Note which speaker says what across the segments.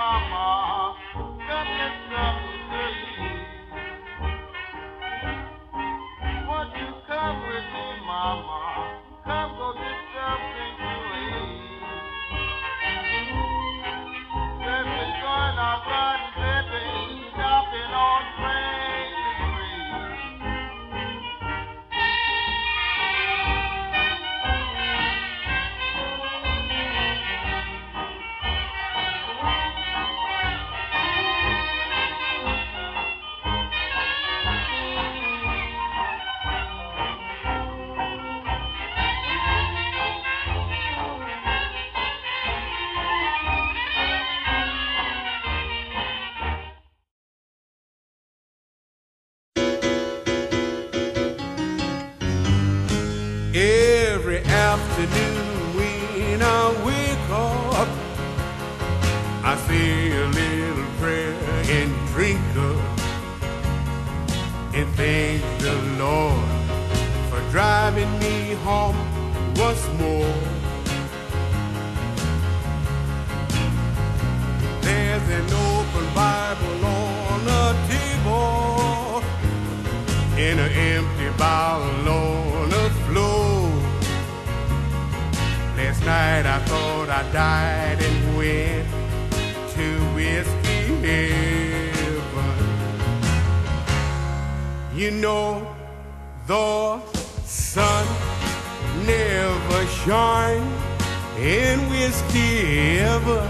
Speaker 1: mama, got me something to eat. Won't you come with me, mama? Come go get something to eat. Let me join our garden, baby, stopping on Main Street.
Speaker 2: Every afternoon when I wake up, I say a little prayer and drink up and thank the Lord for driving me home once more. There's an open Bible on a table and an empty bottle on the floor. Last night I thought I died and went to whiskey heaven. You know the sun never shines in whiskey heaven.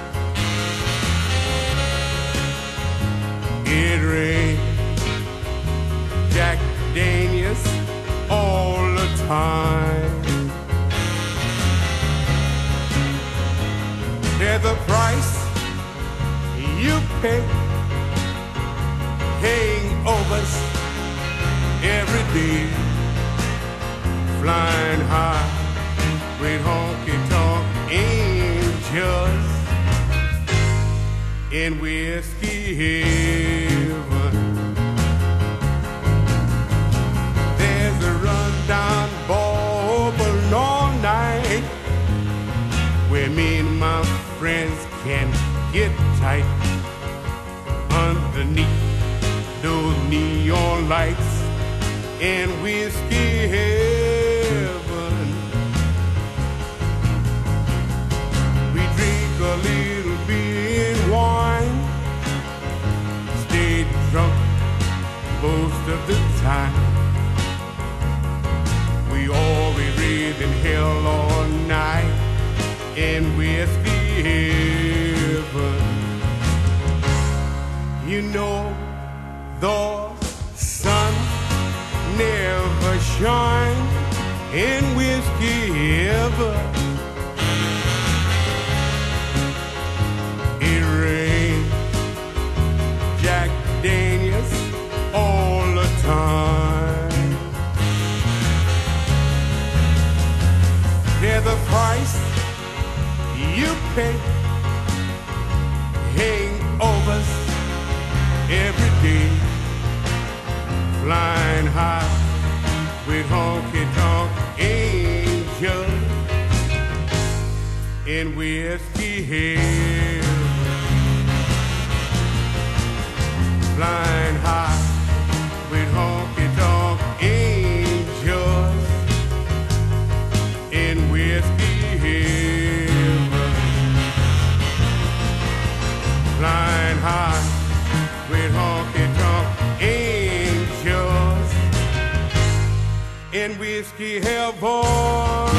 Speaker 2: It rains Jack Daniels all the time. There's a price you pay, hangovers every day, flying high with honky-tonk angels in whiskey heaven. There's a rundown bourbon all night where me and my friends can get tight underneath those neon lights in whiskey heaven. We drink a little beer and wine, stay drunk most of the time. We all be raising hell all night in whiskey heaven. You know the sun never shines in whiskey heaven. It rains Jack Daniels all the time. There's a price you pay, hangovers every day, flying high with honky-tonk angels in whiskey heaven. Flying high with honky-tonk angels in whiskey heaven. Flying high with honky-tonk angels in whiskey heaven.